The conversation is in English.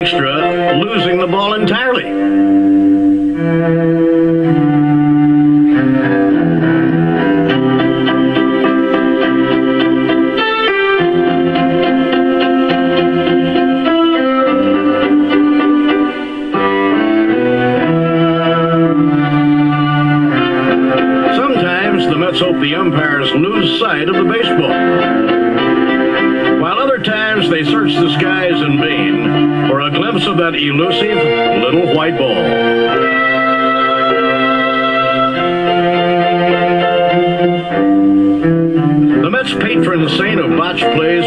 Dykstra losing the ball entirely. Sometimes the Mets hope the umpires lose sight of the baseball, while other times they search the skies in vain for a glimpse of that elusive little white ball. The Mets patron saint of botched plays